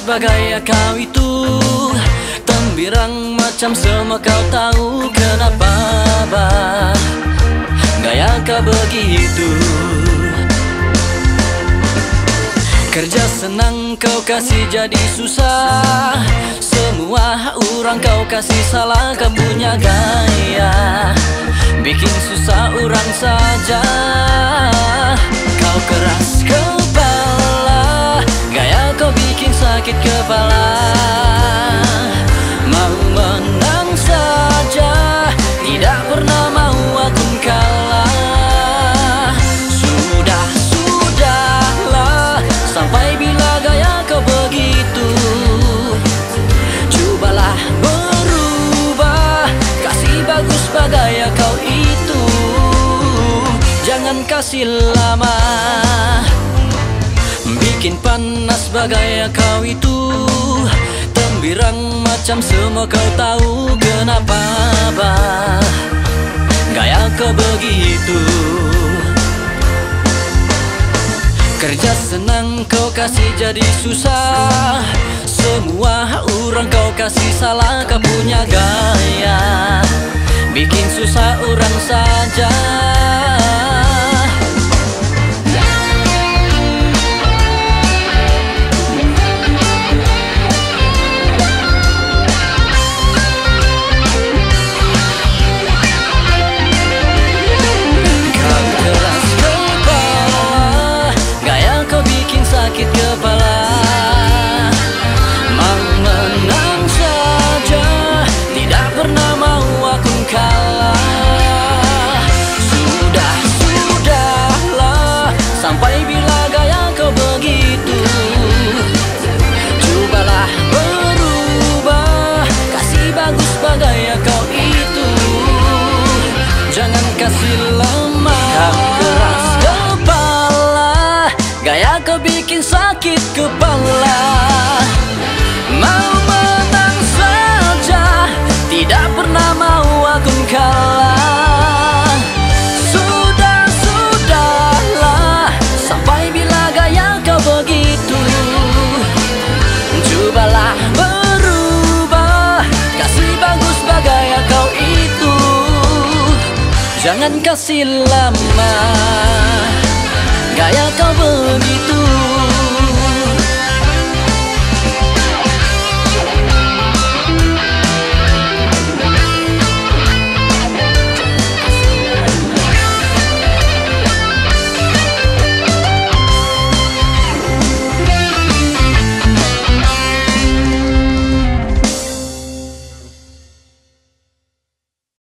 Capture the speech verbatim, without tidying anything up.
bagai kau itu Tembirang macam semua kau tahu kenapa bah gaya kau begitu. Kerja senang kau kasih jadi susah, semua orang kau kasih salah. Kau punya gaya bikin susah orang saja. Kau keras kepala, gaya kau bikin sakit kepala. Mau menang saja, tidak pernah mau aku kalah. Sudah, sudahlah, sampai bila gaya kau begitu. Cobalah berubah, kasih bagus bagai kau itu. Jangan kasih lama, bikin panas bagai kau itu. Tembirang macam semua kau tahu kenapa bah gaya kau begitu. Kerja senang kau kasih jadi susah, semua orang kau kasih salah. Kau punya gaya bikin susah orang saja. Sakit kepala, mau menang saja, tidak pernah mau aku kalah. Sudah, sudahlah, sampai bila gaya kau begitu. Cobalah berubah, kasih bagus bagai kau itu. Jangan kasih lama, kau keras kepala, gaya kau bikin sakit kepala. Mau menang saja, tidak pernah mau aku kalah. Sudah, sudahlah, sampai bila gaya kau begitu. Cobalah berubah, kasih bagus bagai kau itu. Jangan kasih lama, gaya kau begitu.